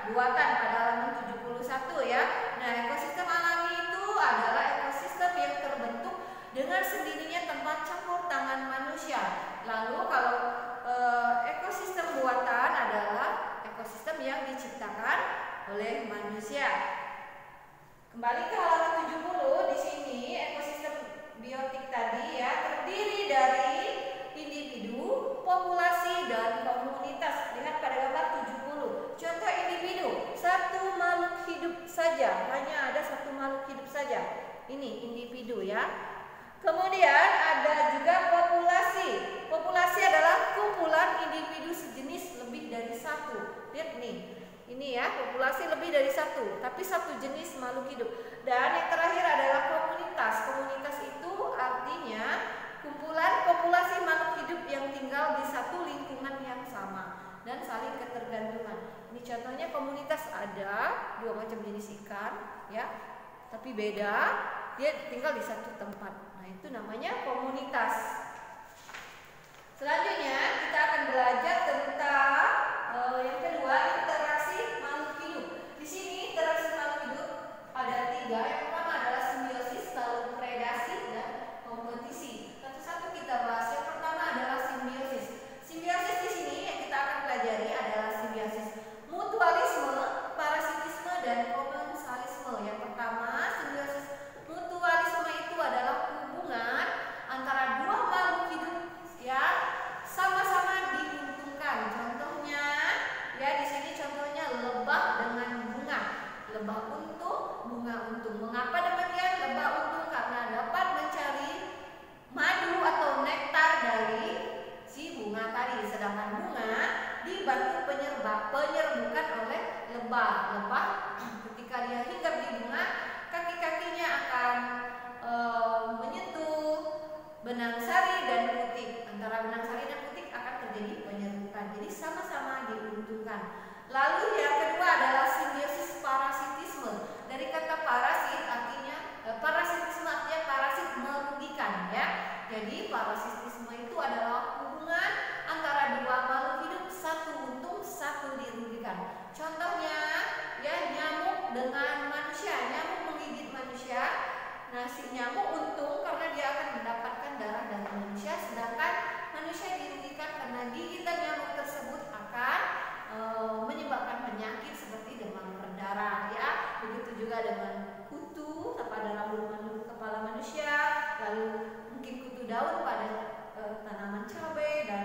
buatan pada halaman 71 ya. Nah, ekosistem alami itu adalah ekosistem yang terbentuk dengan sendirinya tanpa campur tangan manusia. Lalu kalau ekosistem buatan adalah ekosistem yang diciptakan oleh manusia. Kembali ke halaman 70, di sini ekosistem biotik tadi ya terdiri dari individu, populasi, dan komunitas. Lihat pada gambar 70. Contoh individu, satu makhluk hidup saja, hanya ada satu makhluk hidup saja. Ini individu ya. Kemudian ada juga populasi. Populasi adalah kumpulan individu sejenis lebih dari satu. Lihat nih. Ini ya, populasi lebih dari satu, tapi satu jenis makhluk hidup. Dan yang terakhir adalah komunitas. Komunitas itu artinya kumpulan populasi makhluk hidup yang tinggal di satu lingkungan yang sama dan saling ketergantungan. Ini contohnya komunitas, ada dua macam jenis ikan ya, tapi beda, dia tinggal di satu tempat. Nah, itu namanya komunitas. Selanjutnya kita akan belajar tentang yang kedua, interaksi makhluk hidup. Di sini interaksi makhluk hidup ada tiga. Yang pertama adalah simbiosis, lalu predasi, dan kompetisi. Satu-satu kita bahas. Yang pertama adalah simbiosis. Simbiosis di sini yang kita akan pelajari adalah simbiosis mutualisme, parasitisme, dan komensalisme. Yang pertama, simbiosis mutualisme itu adalah hubungan antara dua makhluk hidup ya sama-sama diuntungkan. Contohnya ya di sini contohnya lebah dengan bunga. Lebah untung, bunga untung. Mengapa demikian? Lebah untung karena dapat mencari madu atau nektar dari si bunga tadi, sedangkan bunga dibantu penyerbukan oleh lebah. Lebah ketika dia hinggap di bunga, kaki-kakinya akan menyentuh benang sari dan putik. Antara benang sari dan putik akan terjadi penyerbukan. Jadi sama-sama diuntungkan. Lalu yang kedua adalah simbiosis parasitisme. Dari kata parasit artinya parasitisme artinya parasit merugikan ya. Jadi parasitisme itu adalah hubungan antara dua makhluk hidup, satu untung, satu dirugikan. Contohnya ya nyamuk dengan manusia. Nyamuk menggigit manusia. Nah, si nyamuk untung karena dia akan mendapatkan darah dari manusia, sedangkan manusia dirugikan karena gigitan nyamuk tersebut akan menyebabkan penyakit seperti demam berdarah ya. Begitu juga dengan kutu pada rambut kepala manusia, lalu mungkin kutu daun pada tanaman cabai dan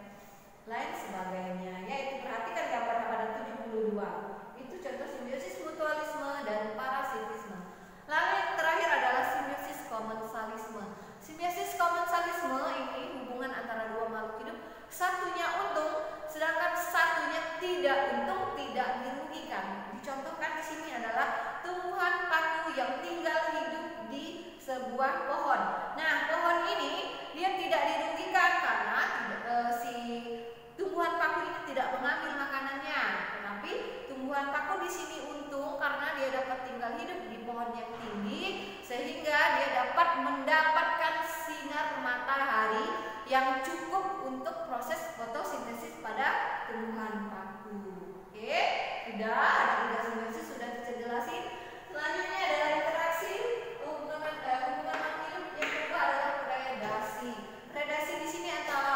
lain sebagainya. Ya, itu perhatikan gambar pada 72. Itu contoh simbiosis mutualisme dan parasitisme. Lalu yang terakhir adalah simbiosis komensalisme. Simbiosis komensalisme ini hubungan antara dua makhluk hidup, satunya untung sedangkan satunya tidak untung, tidak dirugikan. Dicontohkan di sini adalah tumbuhan paku yang tinggal hidup di sebuah pohon. Nah, pohon ini dia tidak dirugikan karena si tumbuhan paku ini tidak mengambil makanannya, tetapi tumbuhan paku di sini untung karena dia dapat tinggal hidup di pohon yang tinggi sehingga dia dapat mendapatkan sinar matahari yang cukup untuk proses fotosintesis pada tumbuhan paku. Oke, sudah ada tiga simbiosis sudah kita jelasin. Selanjutnya adalah interaksi hubungan makhluk hidup. Yang kedua adalah predasi. Predasi di sini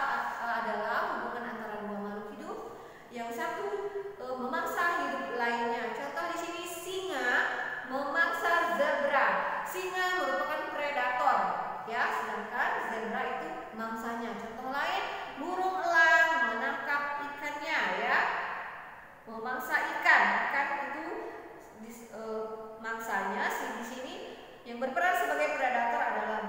adalah hubungan antara dua makhluk hidup. Yang satu memangsa hidup lainnya. Contoh di sini singa memangsa zebra. Singa merupakan predator, ya, sedangkan zebra itu mangsanya. Contoh lain, burung elang menangkap ikannya, ya, memangsa ikan. Ikan itu mangsanya. Di sini yang berperan sebagai predator adalah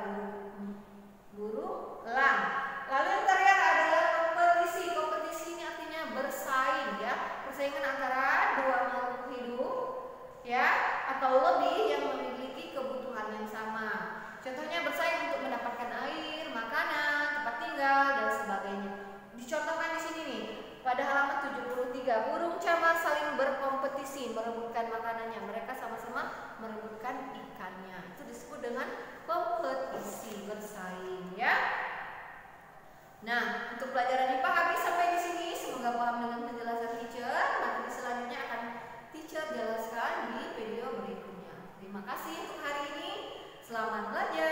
burung elang. Lalu yang terakhir adalah kompetisi. Kompetisi ini artinya bersaing, ya, persaingan antara dua makhluk hidup, ya, atau lebih yang memiliki kebutuhan yang sama. Contohnya bersaing untuk mendapatkan air, makanan, tempat tinggal, dan sebagainya. Dicontohkan di sini nih, pada halaman 73, burung camar saling berkompetisi merebutkan makanannya. Mereka sama-sama merebutkan ikannya. Itu disebut dengan kompetisi, bersaing, ya. Nah, untuk pelajaran IPA habis sampai di sini. Semoga paham dengan penjelasan teacher. Nanti selanjutnya akan Terima kasih untuk hari ini. Selamat belajar.